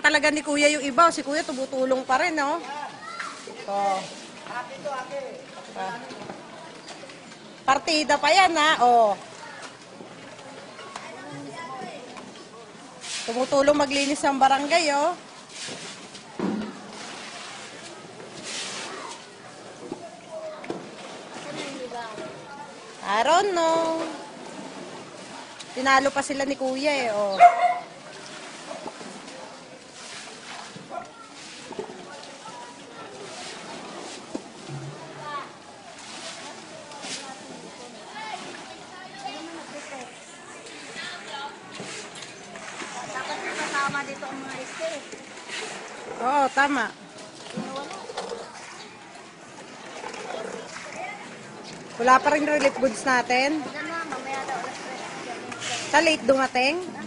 talaga ni Kuya yung iba. Si Kuya tumutulong pa rin, no? Oh. Partida pa yan, ha? Oh. Tumutulong maglinis ng barangay, oh. I don't know. Tinalo pa sila ni Kuya, eh, oh. Tama dito ang mga iske. Oo, tama. Wala pa rin relief goods natin. Mamaya daw. Sa late dumating.